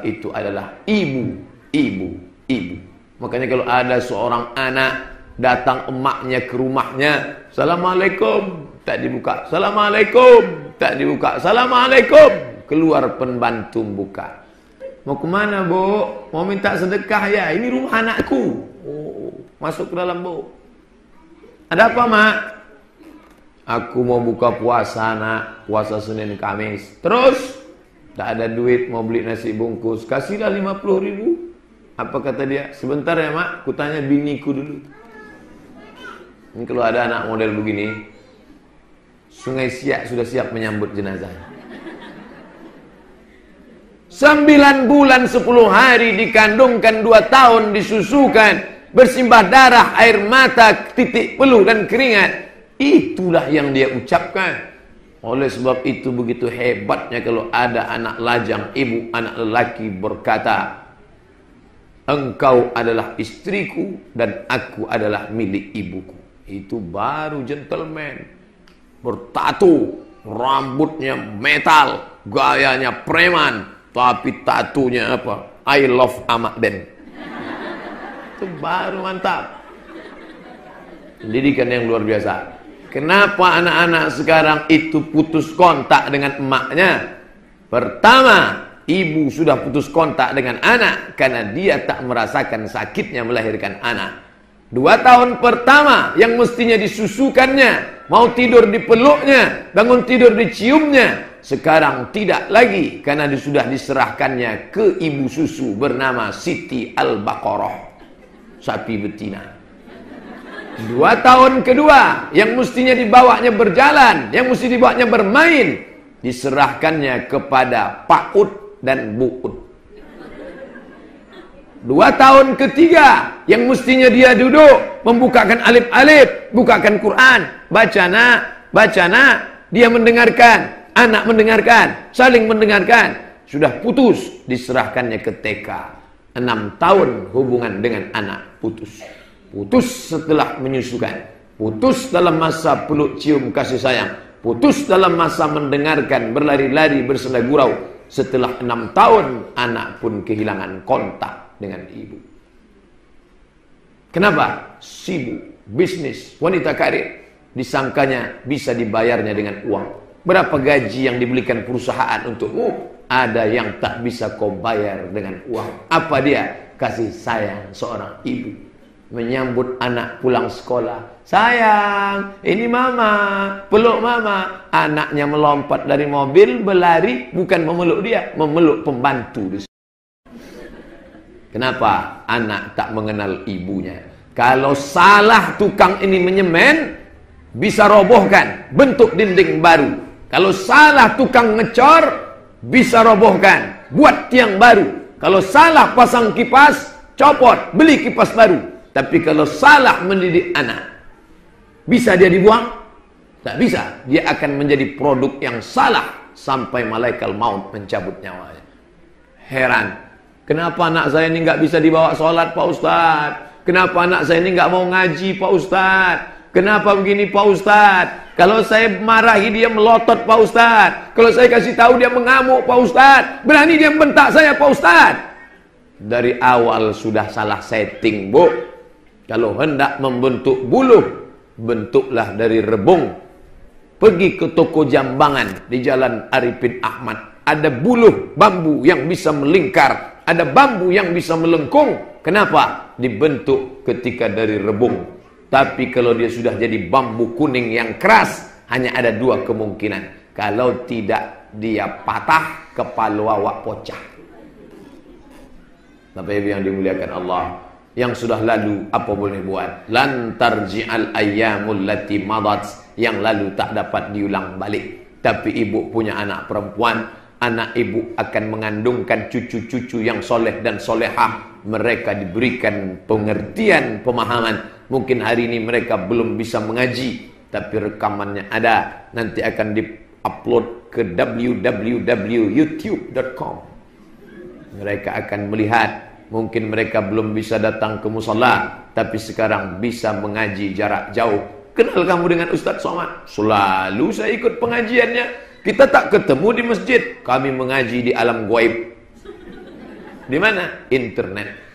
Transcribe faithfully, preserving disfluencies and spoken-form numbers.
itu adalah ibu, ibu, ibu. Makanya kalau ada seorang anak datang emaknya ke rumahnya, Assalamualaikum, tak dibuka. Assalamualaikum, tak dibuka. Assalamualaikum, keluar pembantu buka. Mau kemana, Bu? Mau minta sedekah ya? Ini rumah anakku. Oh, masuk ke dalam, Bu. Ada apa, Mak? Aku mau buka puasa, Nak. Puasa Senin Kamis. Terus? Tak ada duit, mau beli nasi bungkus. Kasihlah lima puluh ribu. Apa kata dia? Sebentar ya, Mak. Kutanya biniku dulu. Ini kalau ada anak model begini, Sungai Siak sudah siap menyambut jenazah. Sembilan bulan sepuluh hari dikandungkan, dua tahun disusukan, bersimbah darah, air mata, titik peluh dan keringat. Itulah yang dia ucapkan. Oleh sebab itu begitu hebatnya kalau ada anak lajang, ibu anak lelaki berkata, engkau adalah istriku dan aku adalah milik ibuku. Itu baru gentleman. Bertato, rambutnya metal, gayanya preman, tapi tatunya apa? I love Ahmad Ben. Itu baru mantap. Pendidikan yang luar biasa. Kenapa anak-anak sekarang itu putus kontak dengan emaknya? Pertama, ibu sudah putus kontak dengan anak karena dia tak merasakan sakitnya melahirkan anak. Dua tahun pertama yang mestinya disusukannya, mau tidur dipeluknya, bangun tidur diciumnya, sekarang tidak lagi karena sudah diserahkannya ke ibu susu bernama Siti Al-Baqarah, sapi betina. Dua tahun kedua yang mestinya dibawanya berjalan, yang mesti dibawanya bermain, diserahkannya kepada Pak Ud dan Bu Ud. Dua tahun ketiga yang mestinya dia duduk membukakan alif-alif, bukakan Quran, baca nak, baca nak, dia mendengarkan, anak mendengarkan, saling mendengarkan, sudah putus, diserahkannya ke T K. Enam tahun hubungan dengan anak putus. Putus setelah menyusukan, putus dalam masa peluk cium kasih sayang, putus dalam masa mendengarkan, berlari-lari bersenda gurau. Setelah enam tahun anak pun kehilangan kontak dengan ibu. Kenapa? Sibuk, bisnis, wanita karir, disangkanya bisa dibayarnya dengan uang. Berapa gaji yang dibelikan perusahaan untukmu? Ada yang tak bisa kau bayar dengan uang. Apa dia? Kasih sayang seorang ibu menyambut anak pulang sekolah. Sayang, ini mama, peluk mama. Anaknya melompat dari mobil, berlari, bukan memeluk dia, memeluk pembantu. Kenapa? Anak tak mengenal ibunya. Kalau salah tukang ini menyemen, bisa robohkan, bentuk dinding baru. Kalau salah tukang ngecor, bisa robohkan, buat tiang baru. Kalau salah pasang kipas, copot, beli kipas baru. Tapi kalau salah mendidik anak, bisa dia dibuang? Tak bisa. Dia akan menjadi produk yang salah sampai malaikat maut mencabut nyawanya. Heran. Kenapa anak saya ini nggak bisa dibawa sholat, Pak Ustadz? Kenapa anak saya ini nggak mau ngaji, Pak Ustadz? Kenapa begini, Pak Ustadz? Kalau saya marahi dia melotot, Pak Ustadz. Kalau saya kasih tahu dia mengamuk, Pak Ustadz. Berani dia bentak saya, Pak Ustadz. Dari awal sudah salah setting, Bu. Kalau hendak membentuk buluh, bentuklah dari rebung. Pergi ke toko jambangan di Jalan Arifin Ahmad. Ada buluh bambu yang bisa melingkar, ada bambu yang bisa melengkung. Kenapa? Dibentuk ketika dari rebung. Tapi kalau dia sudah jadi bambu kuning yang keras, hanya ada dua kemungkinan. Kalau tidak dia patah, kepala awak pocah. Bapak Ibu yang dimuliakan Allah, yang sudah lalu apa boleh buat? Lan tarji'al ayyamul lati madat, yang lalu tak dapat diulang balik. Tapi ibu punya anak perempuan, anak ibu akan mengandungkan cucu-cucu yang soleh dan solehah. Mereka diberikan pengertian, pemahaman. Mungkin hari ini mereka belum bisa mengaji, tapi rekamannya ada. Nanti akan di-upload ke w w w titik youtube titik com. Mereka akan melihat. Mungkin mereka belum bisa datang ke musala, tapi sekarang bisa mengaji jarak jauh. Kenal kamu dengan Ustadz Somad? Selalu saya ikut pengajiannya. Kita tak ketemu di masjid, kami mengaji di alam gaib. Di mana? Internet.